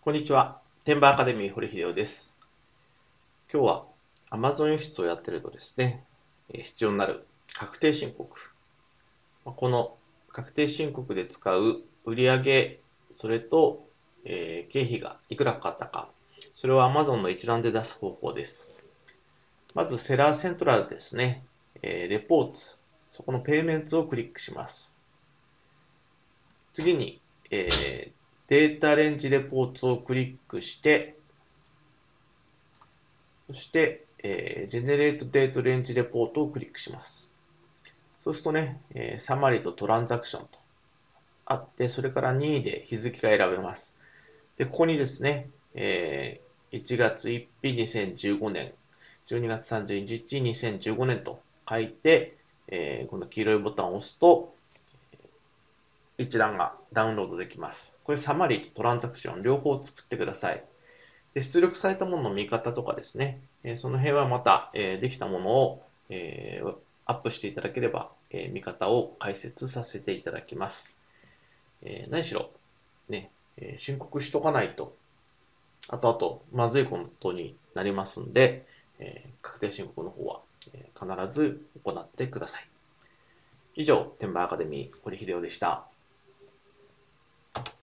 こんにちは。天馬アカデミー堀秀夫です。今日は Amazon 輸出をやっているとですね、必要になる確定申告。この確定申告で使う売上、それと、経費がいくらかかったか、それを Amazon の一覧で出す方法です。まずセラーセントラルですね、レポート、そこのペイメンツをクリックします。次に、データレンジレポートをクリックして、そして、Generate Date Range Report をクリックします。そうするとね、サマリとトランザクションとあって、それから任意で日付が選べます。で、ここにですね、1月1日2015年、12月31日2015年と書いて、この黄色いボタンを押すと、一覧がダウンロードできます。これサマリとトランザクション両方作ってください。で出力されたものの見方とかですね、その辺はまた、できたものを、アップしていただければ、見方を解説させていただきます。何しろ、ね、申告しとかないと、あと、まずいことになりますんで、確定申告の方は、必ず行ってください。以上、天馬アカデミー、堀秀夫でした。